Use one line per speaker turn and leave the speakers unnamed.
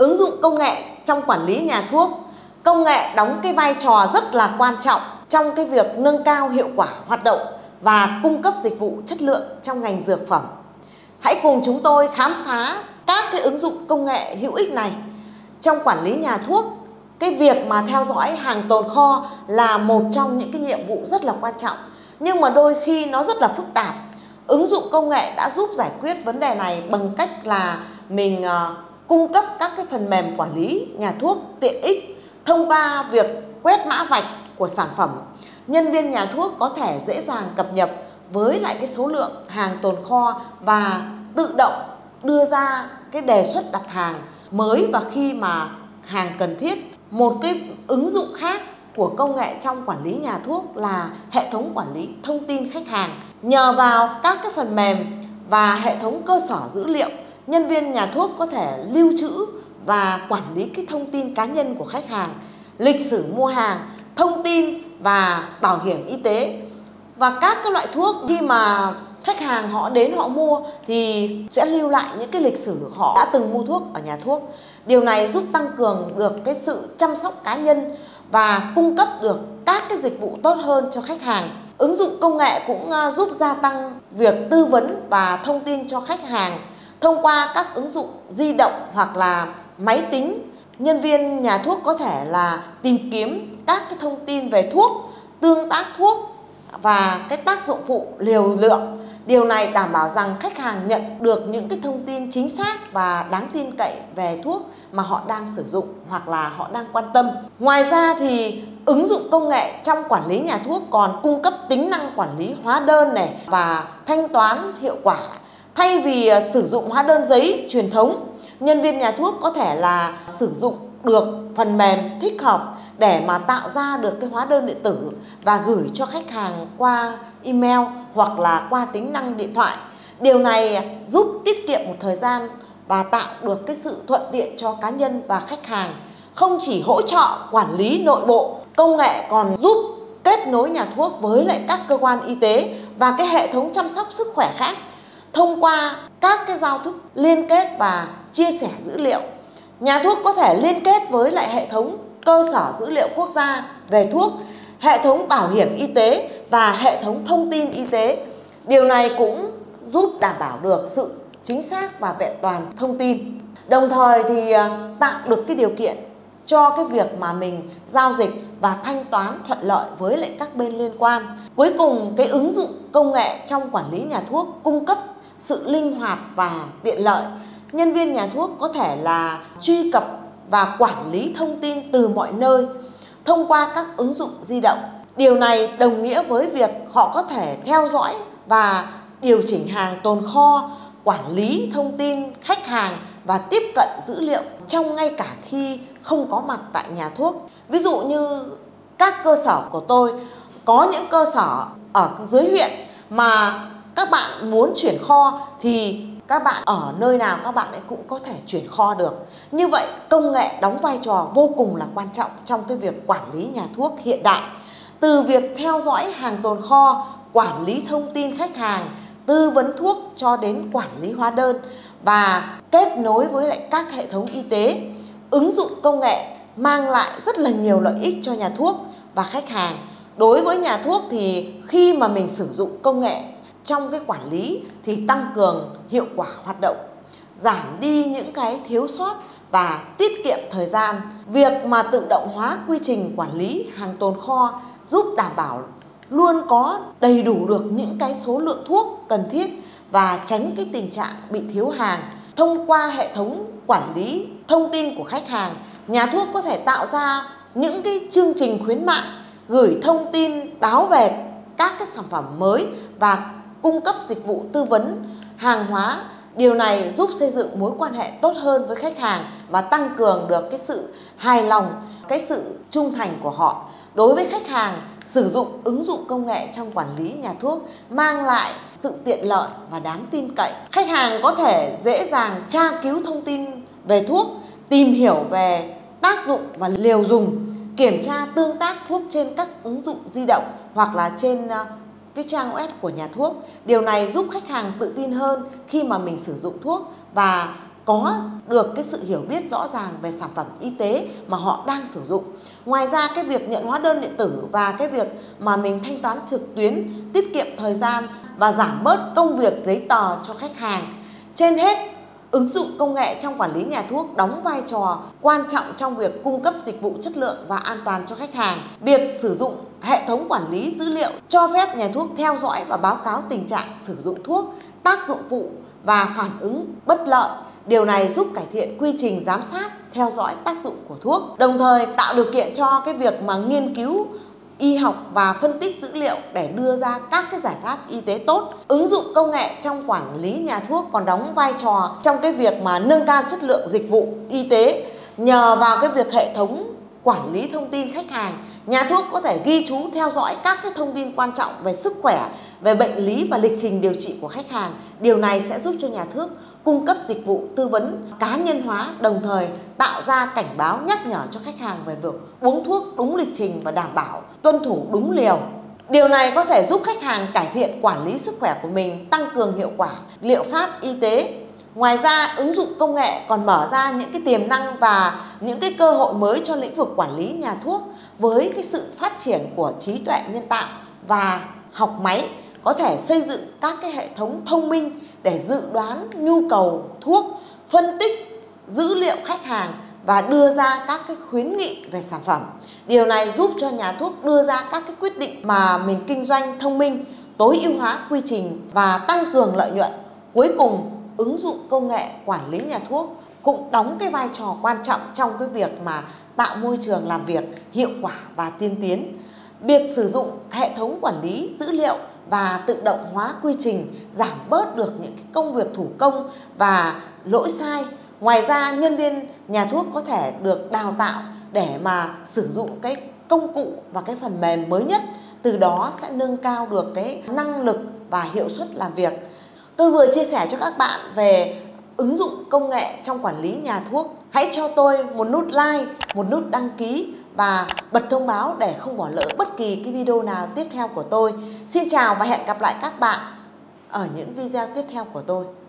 Ứng dụng công nghệ trong quản lý nhà thuốc. Công nghệ đóng cái vai trò rất là quan trọng trong cái việc nâng cao hiệu quả hoạt động và cung cấp dịch vụ chất lượng trong ngành dược phẩm. Hãy cùng chúng tôi khám phá các cái ứng dụng công nghệ hữu ích này. Trong quản lý nhà thuốc, cái việc mà theo dõi hàng tồn kho là một trong những cái nhiệm vụ rất là quan trọng, nhưng mà đôi khi nó rất là phức tạp. Ứng dụng công nghệ đã giúp giải quyết vấn đề này bằng cách là mình cung cấp các cái phần mềm quản lý nhà thuốc tiện ích. Thông qua việc quét mã vạch của sản phẩm, nhân viên nhà thuốc có thể dễ dàng cập nhật với lại cái số lượng hàng tồn kho và tự động đưa ra cái đề xuất đặt hàng mới và khi mà hàng cần thiết. Một cái ứng dụng khác của công nghệ trong quản lý nhà thuốc là hệ thống quản lý thông tin khách hàng. Nhờ vào các cái phần mềm và hệ thống cơ sở dữ liệu, nhân viên nhà thuốc có thể lưu trữ và quản lý cái thông tin cá nhân của khách hàng, lịch sử mua hàng, thông tin và bảo hiểm y tế. Và các cái loại thuốc khi mà khách hàng họ đến họ mua thì sẽ lưu lại những cái lịch sử họ đã từng mua thuốc ở nhà thuốc. Điều này giúp tăng cường được cái sự chăm sóc cá nhân và cung cấp được các cái dịch vụ tốt hơn cho khách hàng. Ứng dụng công nghệ cũng giúp gia tăng việc tư vấn và thông tin cho khách hàng. Thông qua các ứng dụng di động hoặc là máy tính, nhân viên nhà thuốc có thể là tìm kiếm các cái thông tin về thuốc, tương tác thuốc và cái tác dụng phụ, liều lượng. Điều này đảm bảo rằng khách hàng nhận được những cái thông tin chính xác và đáng tin cậy về thuốc mà họ đang sử dụng hoặc là họ đang quan tâm. Ngoài ra thì ứng dụng công nghệ trong quản lý nhà thuốc còn cung cấp tính năng quản lý hóa đơn này và thanh toán hiệu quả. Thay vì sử dụng hóa đơn giấy truyền thống, nhân viên nhà thuốc có thể là sử dụng được phần mềm thích hợp để mà tạo ra được cái hóa đơn điện tử và gửi cho khách hàng qua email hoặc là qua tính năng điện thoại. Điều này giúp tiết kiệm một thời gian và tạo được cái sự thuận tiện cho cá nhân và khách hàng. Không chỉ hỗ trợ quản lý nội bộ, công nghệ còn giúp kết nối nhà thuốc với lại các cơ quan y tế và cái hệ thống chăm sóc sức khỏe khác. Thông qua các cái giao thức liên kết và chia sẻ dữ liệu, nhà thuốc có thể liên kết với lại hệ thống cơ sở dữ liệu quốc gia về thuốc, hệ thống bảo hiểm y tế và hệ thống thông tin y tế. Điều này cũng giúp đảm bảo được sự chính xác và vẹn toàn thông tin. Đồng thời thì tạo được cái điều kiện cho cái việc mà mình giao dịch và thanh toán thuận lợi với lại các bên liên quan. Cuối cùng, cái ứng dụng công nghệ trong quản lý nhà thuốc cung cấp sự linh hoạt và tiện lợi. Nhân viên nhà thuốc có thể là truy cập và quản lý thông tin từ mọi nơi thông qua các ứng dụng di động. Điều này đồng nghĩa với việc họ có thể theo dõi và điều chỉnh hàng tồn kho, quản lý thông tin khách hàng và tiếp cận dữ liệu trong ngay cả khi không có mặt tại nhà thuốc. Ví dụ như các cơ sở của tôi có những cơ sở ở dưới huyện mà các bạn muốn chuyển kho thì các bạn ở nơi nào các bạn ấy cũng có thể chuyển kho được. Như vậy công nghệ đóng vai trò vô cùng là quan trọng trong cái việc quản lý nhà thuốc hiện đại. Từ việc theo dõi hàng tồn kho, quản lý thông tin khách hàng, tư vấn thuốc cho đến quản lý hóa đơn và kết nối với lại các hệ thống y tế. Ứng dụng công nghệ mang lại rất là nhiều lợi ích cho nhà thuốc và khách hàng. Đối với nhà thuốc thì khi mà mình sử dụng công nghệ trong cái quản lý thì tăng cường hiệu quả hoạt động, giảm đi những cái thiếu sót và tiết kiệm thời gian. Việc mà tự động hóa quy trình quản lý hàng tồn kho giúp đảm bảo luôn có đầy đủ được những cái số lượng thuốc cần thiết và tránh cái tình trạng bị thiếu hàng. Thông qua hệ thống quản lý thông tin của khách hàng, nhà thuốc có thể tạo ra những cái chương trình khuyến mại, gửi thông tin báo về các cái sản phẩm mới và cung cấp dịch vụ tư vấn hàng hóa. Điều này giúp xây dựng mối quan hệ tốt hơn với khách hàng và tăng cường được cái sự hài lòng, cái sự trung thành của họ. Đối với khách hàng, sử dụng ứng dụng công nghệ trong quản lý nhà thuốc mang lại sự tiện lợi và đáng tin cậy. Khách hàng có thể dễ dàng tra cứu thông tin về thuốc, tìm hiểu về tác dụng và liều dùng, kiểm tra tương tác thuốc trên các ứng dụng di động hoặc là trên cái trang web của nhà thuốc. Điều này giúp khách hàng tự tin hơn khi mà mình sử dụng thuốc và có được cái sự hiểu biết rõ ràng về sản phẩm y tế mà họ đang sử dụng. Ngoài ra cái việc nhận hóa đơn điện tử và cái việc mà mình thanh toán trực tuyến tiết kiệm thời gian và giảm bớt công việc giấy tờ cho khách hàng. Trên hết, ứng dụng công nghệ trong quản lý nhà thuốc đóng vai trò quan trọng trong việc cung cấp dịch vụ chất lượng và an toàn cho khách hàng. Việc sử dụng hệ thống quản lý dữ liệu cho phép nhà thuốc theo dõi và báo cáo tình trạng sử dụng thuốc, tác dụng phụ và phản ứng bất lợi. Điều này giúp cải thiện quy trình giám sát, theo dõi tác dụng của thuốc, đồng thời tạo điều kiện cho cái việc mà nghiên cứu y học và phân tích dữ liệu để đưa ra các cái giải pháp y tế tốt. Ứng dụng công nghệ trong quản lý nhà thuốc còn đóng vai trò trong cái việc mà nâng cao chất lượng dịch vụ y tế. Nhờ vào cái việc hệ thống quản lý thông tin khách hàng, nhà thuốc có thể ghi chú theo dõi các cái thông tin quan trọng về sức khỏe, về bệnh lý và lịch trình điều trị của khách hàng. Điều này sẽ giúp cho nhà thuốc cung cấp dịch vụ tư vấn cá nhân hóa, đồng thời tạo ra cảnh báo nhắc nhở cho khách hàng về việc uống thuốc đúng lịch trình và đảm bảo tuân thủ đúng liều. Điều này có thể giúp khách hàng cải thiện quản lý sức khỏe của mình, tăng cường hiệu quả liệu pháp y tế. Ngoài ra, ứng dụng công nghệ còn mở ra những cái tiềm năng và những cái cơ hội mới cho lĩnh vực quản lý nhà thuốc với cái sự phát triển của trí tuệ nhân tạo và học máy, có thể xây dựng các cái hệ thống thông minh để dự đoán nhu cầu thuốc, phân tích dữ liệu khách hàng và đưa ra các cái khuyến nghị về sản phẩm. Điều này giúp cho nhà thuốc đưa ra các cái quyết định mà mình kinh doanh thông minh, tối ưu hóa quy trình và tăng cường lợi nhuận. Cuối cùng, ứng dụng công nghệ quản lý nhà thuốc cũng đóng cái vai trò quan trọng trong cái việc mà tạo môi trường làm việc hiệu quả và tiên tiến. Việc sử dụng hệ thống quản lý dữ liệu và tự động hóa quy trình giảm bớt được những cái công việc thủ công và lỗi sai. Ngoài ra, nhân viên nhà thuốc có thể được đào tạo để mà sử dụng cái công cụ và cái phần mềm mới nhất, từ đó sẽ nâng cao được cái năng lực và hiệu suất làm việc. Tôi vừa chia sẻ cho các bạn về ứng dụng công nghệ trong quản lý nhà thuốc. Hãy cho tôi một nút like, một nút đăng ký và bật thông báo để không bỏ lỡ bất kỳ cái video nào tiếp theo của tôi. Xin chào và hẹn gặp lại các bạn ở những video tiếp theo của tôi.